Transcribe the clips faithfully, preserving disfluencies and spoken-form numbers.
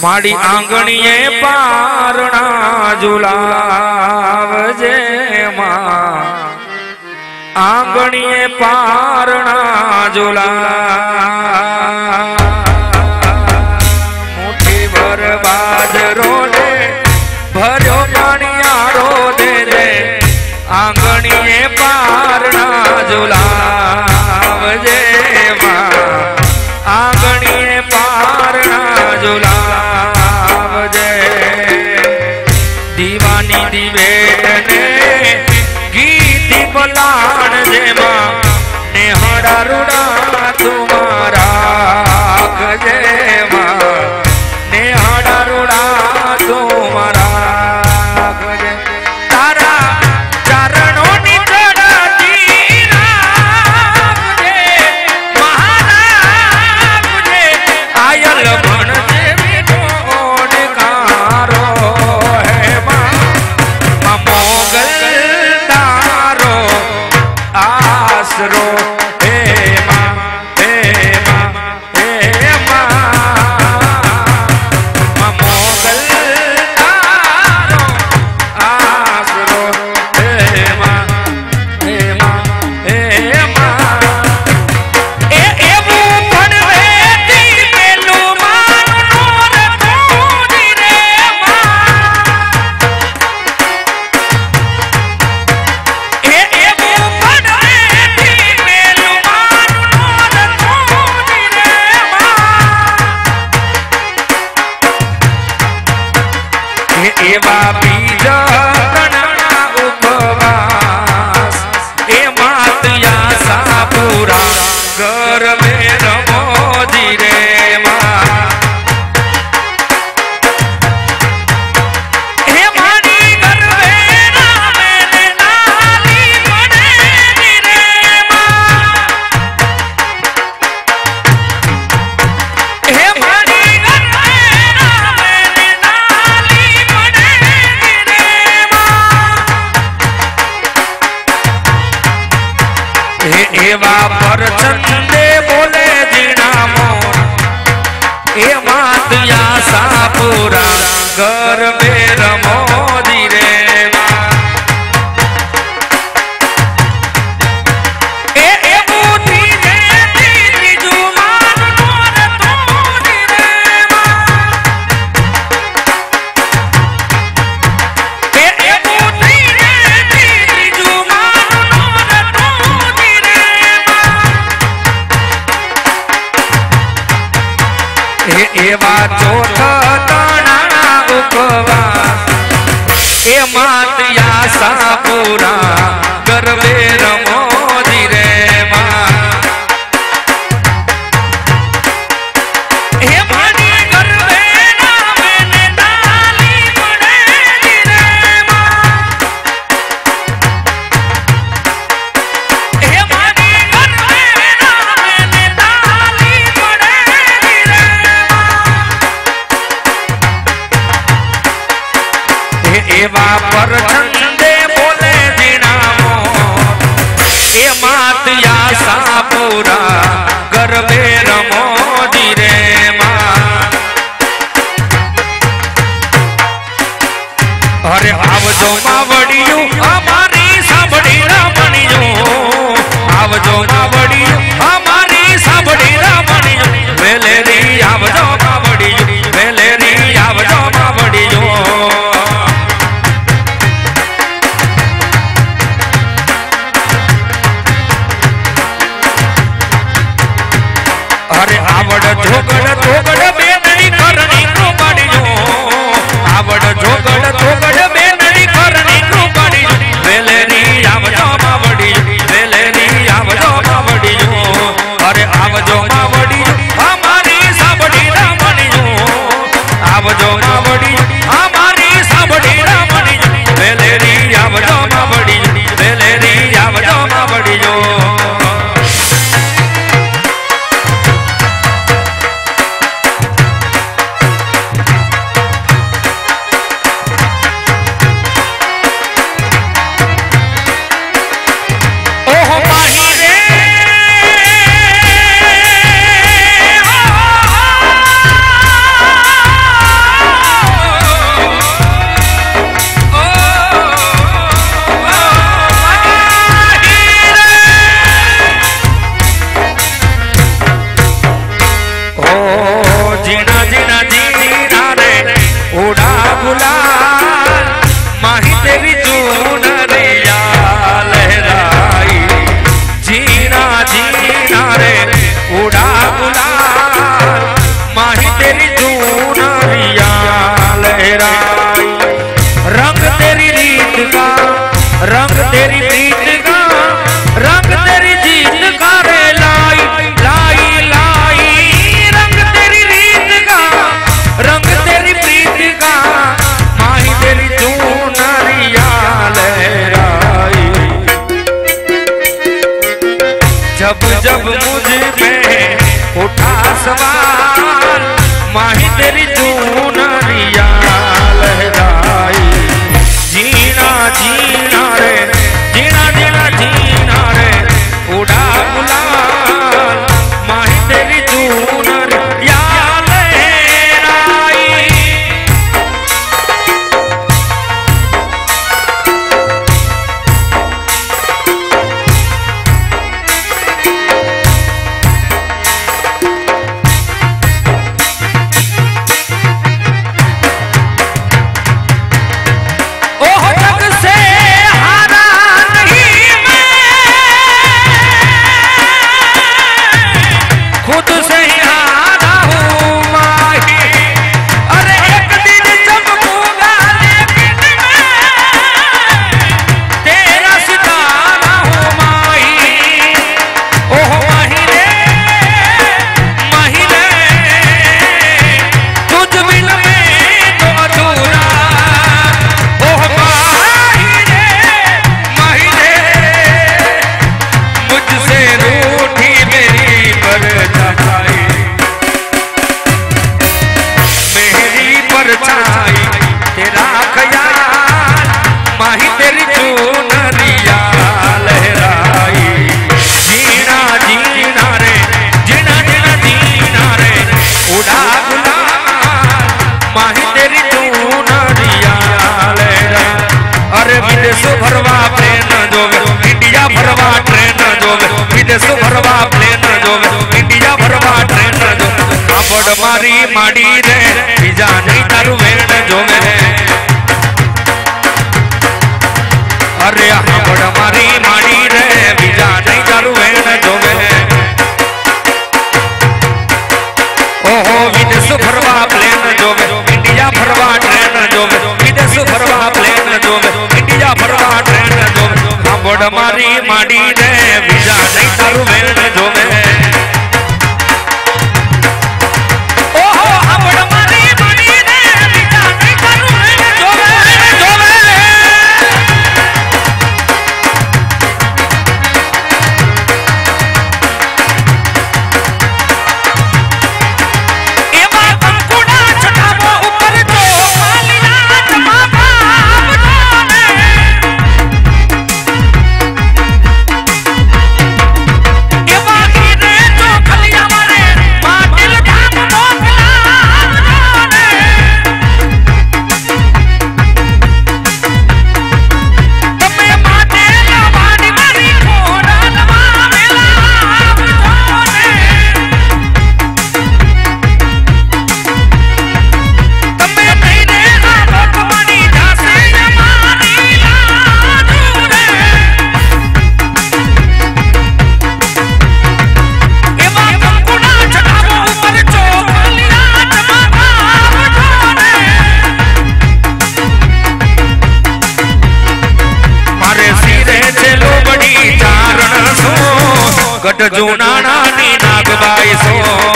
माड़ी आंगणीए पारणा झुलावजे मां, आंगणीए पारणा झुला मुठी भर बाजरो दे भर्यो पाणियारो दे दे आंगणीए पारणा झुलावजे मां, आंगणीए पारणा झुलावजे दीवानी दिवेट ने गीती बोलाण जे मां नेहड़ा रुड़ा तुम्हारा जे मां नेहड़ा रुड़ा तुम्हारा तारा चरणों नी चढ़ती राखजे महाराज जे आयल भण देवी कोण कारो है मां मोगल तारो आसरो हे मां हे मां हे मां मोगल तारो आसरो हे मां हे मां हे मां ए एवू भणवे दी मेलू मानो रे तूनी रे मां ए एवू भणवे दी मेलू मानो रे तूनी रे मां ए एवा बीज गणना उपवास ए मातिया सापुरा घर में रमोजी रे मां हे मानी गरवे नामे ने नाली पड़े रे मां हे मानी गरवे नामे ने नाली पड़े रे मां हे एवा पर चंदे बोले जीणामो ए मातिया सापुरा घर में रमोजी रे मां ए ए बूढ़ी ने दीदी जुमान नोर तूनी रे मां ए ए बूढ़ी ने दीदी जुमान नोर तूनी रे मां ए एवा चोथ ताणा उपवास ए मातिया सापुरा गरबे रमोजी रे मां हे मानी गरबे नामे ने नाली पड़े रे मां हे मानी गरबे नामे ने नाली पड़े रे मां हे एवा पर चंदे बोले जीणामो ए मातिया सापुरा गरबे रमोजी रे मां अरे आवजो मावड़ियो हमारी साबड़ी रमणियो आवजो मावड़ियो हमारी साबड़ी रमणियो वेलेरी आवजो मावड़ियो वेलेरी आवजो मावड़ियो अरे आवड़ झोगड़ झोगड़ में नहीं करनी कृपाड़ियो आवड़ झोगड़ झोगड़ में नहीं करनी कृपाड़ियो वेलेरी आवजो मावड़ियो वेलेरी आवजो मावड़ियो अरे आवजो मावड़ियो हमारी साबड़ी रमणियो जब जब मुझ पे उठा सवाल माही तेरी चूनरिया लहराई। जीना जीना रे जीना जीना जीना रे उड़ा गुलाल माही तेरी चूनरिया लहराई। भरवा प्लेन जोवे इंडिया भरवा ट्रेन जोवे विदेश भरवा प्लेन जोवे इंडिया भरवा ट्रेन जोवे कापड़ मारी माड़ी रे बीजा नहीं तारू वेण जोवे अरे कापड़ मारी माड़ी रे बीजा नहीं तारू वेण जोवे ओहो विदेश भरवा प्लेन जोवे इंडिया भरवा ट्रेन जोवे विदेश भरवा प्लेन जोवे इंडिया भरवा ट्रेन जोवे कापड़ मारी माड़ी रे बीजा नहीं तारू वेण जोवे गट जूना नानी नागबाई सो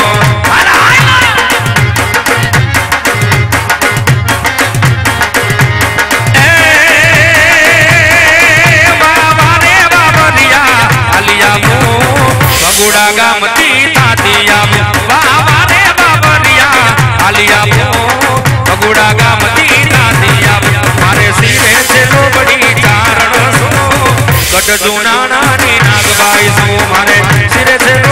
बाबा रे बाबा दिया आलिया मो बगुड़ा गामती तातिया बाबा रे बाबा दिया आलिया मो बगुड़ा गामती तातिया मारे सिरे से लो बड़ी चारण सो गट जूना नानी नागबाई सो मारे सिरे से